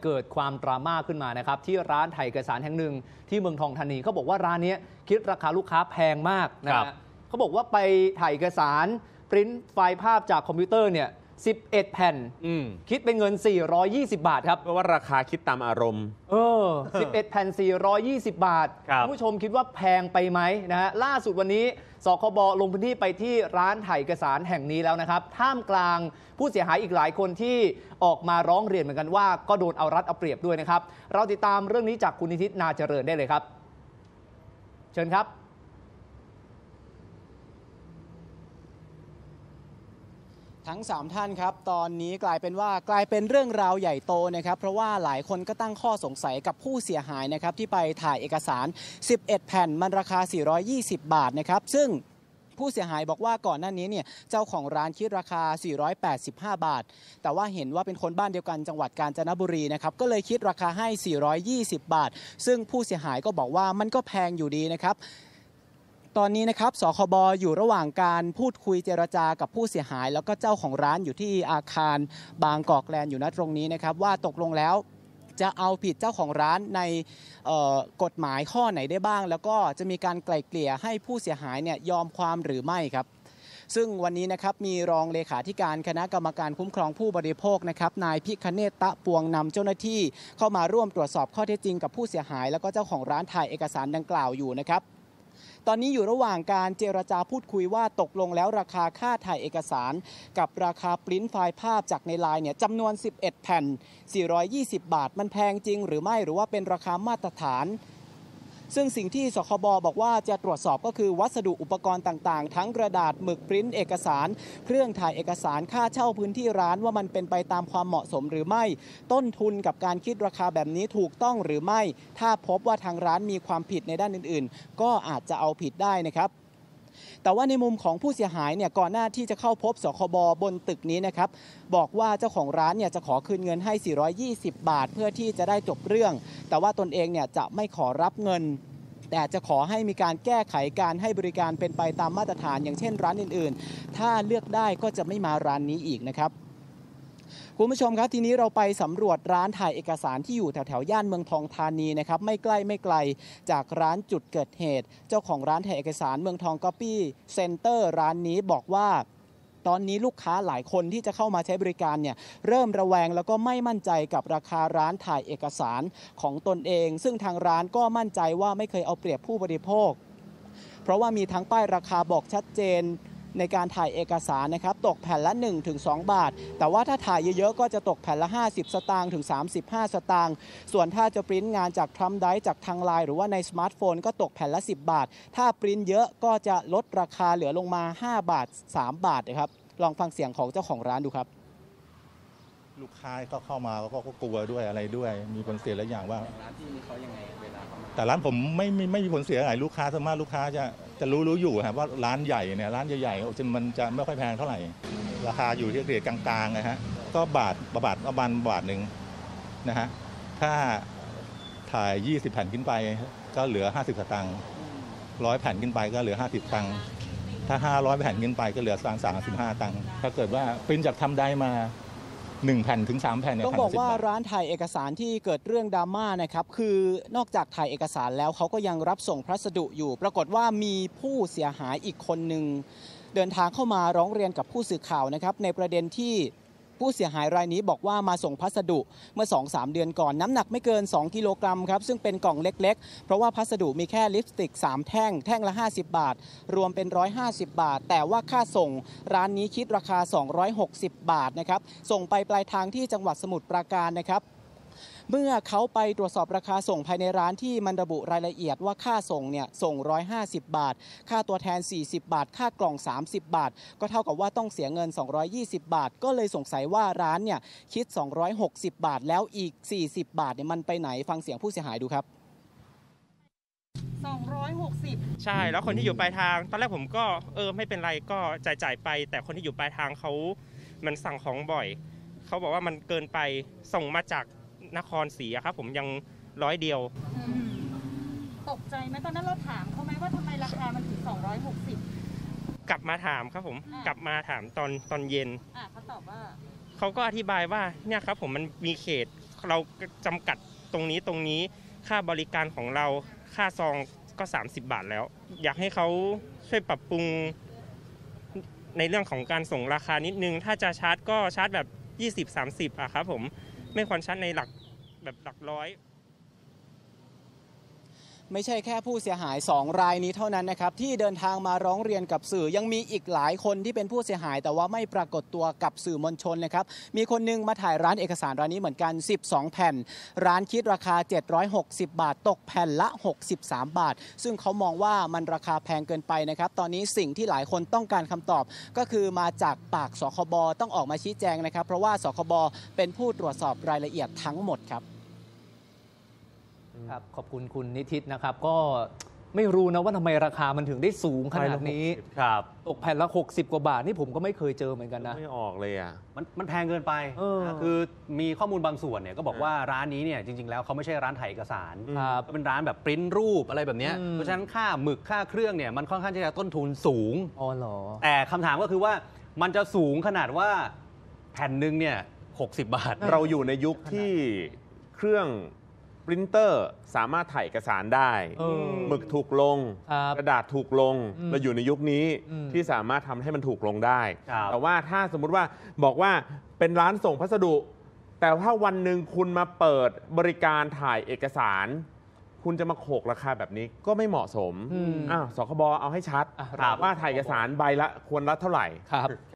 เกิดความดราม่าขึ้นมานะครับที่ร้านถ่ายเอกสารแห่งหนึ่งที่เมืองทองธานีเขาบอกว่าร้านนี้คิดราคาลูกค้าแพงมากนะฮะเขาบอกว่าไปถ่ายเอกสารปริ้นไฟล์ภาพจากคอมพิวเตอร์เนี่ย11 แผ่นคิดเป็นเงิน420 บาทครับเพราะว่าราคาคิดตามอารมณ์ 11 แผ่น420 บาทคุณผู้ชมคิดว่าแพงไปไหมนะฮะล่าสุดวันนี้สคบลงพื้นที่ไปที่ร้านถ่ายเอกสารแห่งนี้แล้วนะครับท่ามกลางผู้เสียหายอีกหลายคนที่ออกมาร้องเรียนเหมือนกันว่าก็โดนเอารัดเอาเปรียบด้วยนะครับเราติดตามเรื่องนี้จากคุณนิตินาเจริญได้เลยครับเชิญครับทั้ง3ท่านครับตอนนี้กลายเป็นเรื่องราวใหญ่โตนะครับเพราะว่าหลายคนก็ตั้งข้อสงสัยกับผู้เสียหายนะครับที่ไปถ่ายเอกสาร11 แผ่นมันราคา420 บาทนะครับซึ่งผู้เสียหายบอกว่าก่อนหน้านี้เนี่ยเจ้าของร้านคิดราคา485 บาทแต่ว่าเห็นว่าเป็นคนบ้านเดียวกันจังหวัดกาญจนบุรีนะครับก็เลยคิดราคาให้420 บาทซึ่งผู้เสียหายก็บอกว่ามันก็แพงอยู่ดีนะครับตอนนี้นะครับสคบอยู่ระหว่างการพูดคุยเจรจากับผู้เสียหายแล้วก็เจ้าของร้านอยู่ที่อาคารบางกอกแลนด์อยู่ณตรงนี้นะครับว่าตกลงแล้วจะเอาผิดเจ้าของร้านในกฎหมายข้อไหนได้บ้างแล้วก็จะมีการไกล่เกลี่ยให้ผู้เสียหายเนี่ยยอมความหรือไม่ครับซึ่งวันนี้นะครับมีรองเลขาธิการคณะกรรมการคุ้มครองผู้บริโภคนะครับนายพิคเนตตะปวงนำเจ้าหน้าที่เข้ามาร่วมตรวจสอบข้อเท็จจริงกับผู้เสียหายแล้วก็เจ้าของร้านถ่ายเอกสารดังกล่าวอยู่นะครับตอนนี้อยู่ระหว่างการเจรจาพูดคุยว่าตกลงแล้วราคาค่าถ่ายเอกสารกับราคาปริ้นไฟล์ภาพจากในไลน์เนี่ยจำนวน11 แผ่น420 บาทมันแพงจริงหรือไม่หรือว่าเป็นราคามาตรฐานซึ่งสิ่งที่สคบบอกว่าจะตรวจสอบก็คือวัสดุอุปกรณ์ต่างๆทั้งกระดาษหมึกปริ้นเอกสารเครื่องถ่ายเอกสารค่าเช่าพื้นที่ร้านว่ามันเป็นไปตามความเหมาะสมหรือไม่ต้นทุนกับการคิดราคาแบบนี้ถูกต้องหรือไม่ถ้าพบว่าทางร้านมีความผิดในด้านอื่นๆก็อาจจะเอาผิดได้นะครับแต่ว่าในมุมของผู้เสียหายเนี่ยก่อนหน้าที่จะเข้าพบสคบบนตึกนี้นะครับบอกว่าเจ้าของร้านเนี่ยจะขอคืนเงินให้420 บาทเพื่อที่จะได้จบเรื่องแต่ว่าตนเองเนี่ยจะไม่ขอรับเงินแต่จะขอให้มีการแก้ไขการให้บริการเป็นไปตามมาตรฐานอย่างเช่นร้านอื่นๆถ้าเลือกได้ก็จะไม่มาร้านนี้อีกนะครับคุณผู้ชมครับทีนี้เราไปสำรวจร้านถ่ายเอกสารที่อยู่แถวๆย่านเมืองทองธานีนะครับไม่ไกลจากร้านจุดเกิดเหตุเจ้าของร้านถ่ายเอกสารเมืองทองก๊อปปี้เซ็นเตอร์ร้านนี้บอกว่าตอนนี้ลูกค้าหลายคนที่จะเข้ามาใช้บริการเนี่ยเริ่มระแวงแล้วก็ไม่มั่นใจกับราคาร้านถ่ายเอกสารของตนเองซึ่งทางร้านก็มั่นใจว่าไม่เคยเอาเปรียบผู้บริโภคเพราะว่ามีทั้งป้ายราคาบอกชัดเจนในการถ่ายเอกสารนะครับตกแผ่นละ 1-2 บาทแต่ว่าถ้าถ่ายเยอะๆก็จะตกแผ่นละ50 สตางค์ถึง35 สตางค์ส่วนถ้าจะปริ้นงานจากทรัมป์ไดร์จากทางไลน์หรือว่าในสมาร์ทโฟนก็ตกแผ่นละ10 บาทถ้าปริ้นเยอะก็จะลดราคาเหลือลงมา5 บาท3 บาทนะครับลองฟังเสียงของเจ้าของร้านดูครับลูกค้าก็เข้ามาก็กลัวด้วยอะไรด้วยมีผลเสียหลายอย่างว่าร้านที่นี่เขายังไงเวลาเข้ามาแต่ร้านผมไม่มีผลเสียอะไรลูกค้าส่วนมากลูกค้าจะรู้อยู่ครับว่าร้านใหญ่เนี่ยร้านใหญ่ๆมันจะไม่ค่อยแพงเท่าไหร่ราคาอยู่ที่เกรดกลางๆนะฮะก็บาทประมาณบาทหนึ่งนะฮะถ้าถ่าย20 แผ่นขึ้นไปก็เหลือ50 สตางค์100 แผ่นขึ้นไปก็เหลือ50 ตังค์ถ้า500 แผ่นขึ้นไปก็เหลือ35 ตังค์ถ้าเกิดว่าปริ้นจากทำได้มา1 แผ่นถึง3 แผ่นเนี่ยต้องบอกว่าร้านถ่ายเอกสารที่เกิดเรื่องดราม่านะครับคือนอกจากถ่ายเอกสารแล้วเขาก็ยังรับส่งพัสดุอยู่ปรากฏว่ามีผู้เสียหายอีกคนหนึ่งเดินทางเข้ามาร้องเรียนกับผู้สื่อข่าวนะครับในประเด็นที่ผู้เสียหายรายนี้บอกว่ามาส่งพัสดุเมื่อ 2-3 เดือนก่อนน้ำหนักไม่เกิน2 กิโลกรัมครับซึ่งเป็นกล่องเล็กๆเพราะว่าพัสดุมีแค่ลิปสติก3 แท่งละ50 บาทรวมเป็น150 บาทแต่ว่าค่าส่งร้านนี้คิดราคา260 บาทนะครับส่งไปปลายทางที่จังหวัดสมุทรปราการนะครับเมื่อเขาไปตรวจสอบราคาส่งภายในร้านที่มันระบุรายละเอียดว่าค่าส่งเนี่ยส่ง150 บาทค่าตัวแทน40 บาทค่ากล่อง30 บาทก็เท่ากับว่าต้องเสียเงิน220 บาทก็เลยสงสัยว่าร้านเนี่ยคิด260 บาทแล้วอีก40 บาทเนี่ยมันไปไหนฟังเสียงผู้เสียหายดูครับ 260ใช่แล้วคนที่อยู่ปลายทางตอนแรกผมก็ไม่เป็นไรก็จ่ายไปแต่คนที่อยู่ปลายทางเขามันสั่งของบ่อยเขาบอกว่ามันเกินไปส่งมาจากนครศรีครับผมยัง100 เดียวตกใจไหมตอนนั้นเราถามเขาไหมว่าทำไมราคามันถึง260 กลับมาถามครับผมกลับมาถามตอนเย็นเขาตอบว่าเขาก็อธิบายว่าเนี่ยครับผมมันมีเขตเราจำกัดตรงนี้ค่าบริการของเราค่าซองก็30 บาทแล้ว อยากให้เขาช่วยปรับปรุงในเรื่องของการส่งราคานิดนึงถ้าจะชาร์จก็ชาร์จแบบ20-30อะครับผมไม่ควรชาร์จในหลักร้อยไม่ใช่แค่ผู้เสียหาย2รายนี้เท่านั้นนะครับที่เดินทางมาร้องเรียนกับสื่อยังมีอีกหลายคนที่เป็นผู้เสียหายแต่ว่าไม่ปรากฏตัวกับสื่อมวลชนนะครับมีคนนึงมาถ่ายร้านเอกสารร้านนี้เหมือนกัน12 แผ่นร้านคิดราคา760 บาทตกแผ่นละ63 บาทซึ่งเขามองว่ามันราคาแพงเกินไปนะครับตอนนี้สิ่งที่หลายคนต้องการคำตอบก็คือมาจากปากสคบต้องออกมาชี้แจงนะครับเพราะว่าสคบเป็นผู้ตรวจสอบรายละเอียดทั้งหมดครับครับขอบคุณคุณนิทิตนะครับก็ไม่รู้นะว่าทำไมราคามันถึงได้สูงขนาดนี้ครับตกแผ่นละ60 กว่าบาทนี่ผมก็ไม่เคยเจอเหมือนกันนะไม่ออกเลยอ่ะมันแพงเกินไปคือมีข้อมูลบางส่วนเนี่ยก็บอกว่าร้านนี้เนี่ยจริงๆแล้วเขาไม่ใช่ร้านถ่ายเอกสารก็เป็นร้านแบบปริ้นรูปอะไรแบบนี้เพราะฉะนั้นค่าหมึกค่าเครื่องเนี่ยมันค่อนข้างจะต้นทุนสูงอ๋อเหรอแต่คำถามก็คือว่ามันจะสูงขนาดว่าแผ่นหนึ่งเนี่ย60 บาทเราอยู่ในยุคที่เครื่องปรินเตอร์สามารถถ่ายเอกสารได้หมึกถูกลงกระดาษถูกลงเราอยู่ในยุคนี้ที่สามารถทำให้มันถูกลงได้แต่ว่าถ้าสมมุติว่าบอกว่าเป็นร้านส่งพัสดุ แต่ถ้าวันหนึ่งคุณมาเปิดบริการถ่ายเอกสารคุณจะมาโขกราคาแบบนี้ก็ไม่เหมาะสมสคบเอาให้ชัดว่าถ่ายเอกสารใบละควรละเท่าไหร่